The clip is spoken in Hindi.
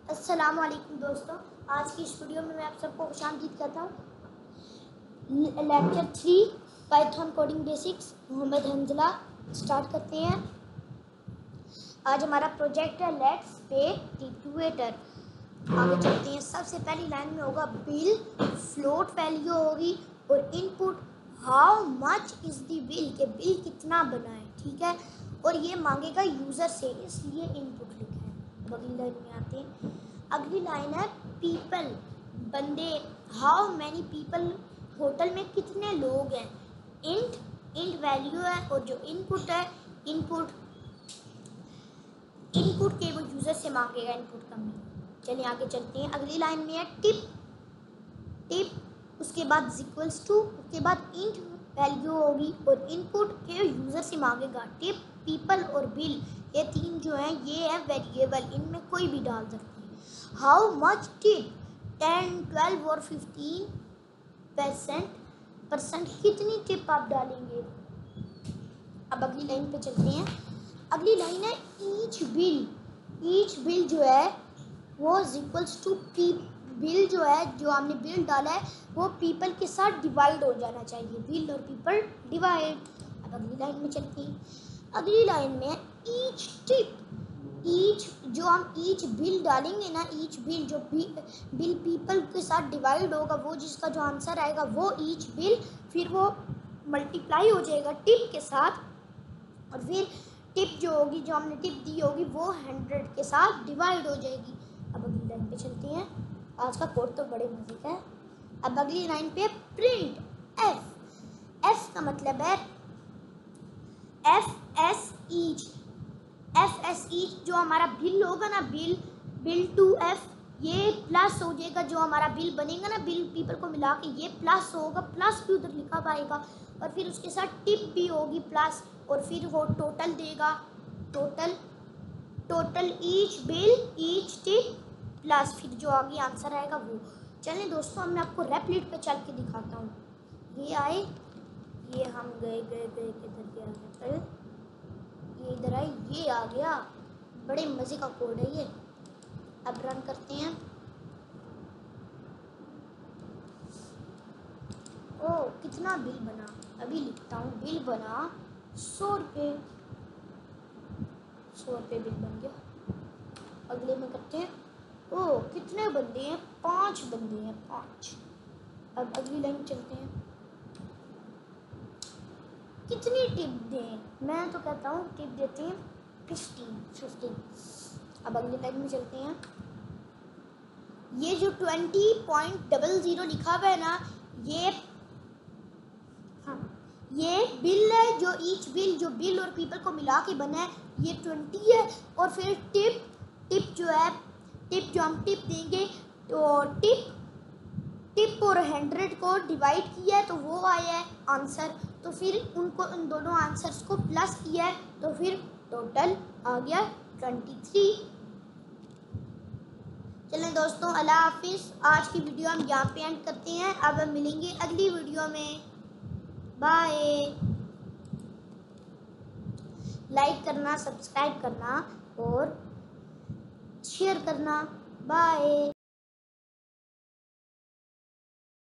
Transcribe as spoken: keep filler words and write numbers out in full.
अस्सलाम वालेकुम दोस्तों, आज की इस वीडियो में मैं आप सबको खुशामदीद करता हूँ। Lecture three Python coding basics Mohammad Hanzala start करते हैं। आज हमारा प्रोजेक्ट है लेट्स पे टिटुएटर। आगे चलते हैं। सबसे पहली लाइन में होगा बिल, फ्लोट वैल्यू होगी और input how much is the bill, के बिल कितना बना है, ठीक है। और ये मांगेगा यूज़र से, इसलिए इनपुट लिखा है। अब अगली लाइन में आते हैं। अगली लाइन है पीपल, बंदे। हाउ मैनी पीपल, होटल में कितने लोग हैं। इंट, इंट वैल्यू है और जो इनपुट है, इनपुट इनपुट के वो यूज़र से मांगेगा इनपुट कम है। चलिए आगे चलते हैं। अगली लाइन में है टिप, टिप उसके बाद इक्वल्स टू, उसके बाद इंट वैल्यू होगी और इनपुट के यूज़र से मांगेगा। टिप, पीपल और बिल, ये तीन जो हैं ये है वेरिएबल, इनमें कोई भी डाल सकते हैं। How much tip, ten, twelve और फिफ्टीन परसेंट परसेंट कितनी टिप आप डालेंगे। अब अगली लाइन पे चलते हैं। अगली लाइन है ईच बिल, ईच बिल जो है वो इक्वल्स टू पी, बिल जो है जो हमने बिल डाला है वो पीपल के साथ डिवाइड हो जाना चाहिए। बिल और पीपल डिवाइड। अब अगली लाइन में चलते हैं। अगली लाइन में ईच टिप, ईच जो हम ईच बिल डालेंगे ना, ईच बिल जो बिल पीपल के साथ डिवाइड होगा, वो जिसका जो आंसर आएगा वो ईच बिल, फिर वो मल्टीप्लाई हो जाएगा टिप के साथ और फिर टिप जो होगी, जो हमने टिप दी होगी वो हंड्रेड के साथ डिवाइड हो जाएगी। अब अगली लाइन पे चलते हैं। आज का कोड तो बड़े मजे का है। अब अगली लाइन पे प्रिंट एफ, एफ का मतलब है F S each, F S each जो हमारा बिल होगा ना, बिल बिल टू एफ, ये प्लस हो जाएगा। जो हमारा बिल बनेगा ना, बिल पीपल को मिला के ये प्लस होगा, प्लस भी उधर लिखा पाएगा और फिर उसके साथ टिप भी होगी प्लस, और फिर वो टोटल देगा। Total total each bill each tip plus फिर जो आगे आंसर आएगा वो। चलें दोस्तों, अब मैं आपको रेपलिट पे चल के दिखाता हूँ। ये आए, ये हम गए गए गए किधर गया है, ये इधर आए, ये आ गया। बड़े मज़े का कोड है ये। अब रन करते हैं। ओ कितना बिल बना, अभी लिखता हूँ। बिल बना सौ रुपये, सौ रुपये बिल बन गया। अगले में करते हैं। ओ कितने बंदे हैं, पांच बंदे हैं, पांच। अब अगली लाइन चलते हैं। कितनी टिप दें, मैं तो कहता हूँ टिप देते हैं फिफ्टीन, फिफ्टीन। अब अगली लाइन में चलते हैं। ये जो ट्वेंटी पॉइंट डबल ज़ीरो लिखा हुआ है ना, ये हाँ ये बिल है, जो ईच बिल जो बिल और पीपल को मिला के बना है, ये ट्वेंटी है। और फिर टिप, टिप जो है, टिप जो हम टिप देंगे तो टिप टिप और हंड्रेड को डिवाइड किया है तो वो आया है आंसर। तो फिर उनको, उन दोनों आंसर्स को प्लस किया है तो फिर टोटल आ गया ट्वेंटी थ्री। चलें दोस्तों, अल्लाह हाफिज़। आज की वीडियो हम यहाँ पे एंड करते हैं। अब हम मिलेंगे अगली वीडियो में। बाय। लाइक करना, सब्सक्राइब करना और शेयर करना। बाय।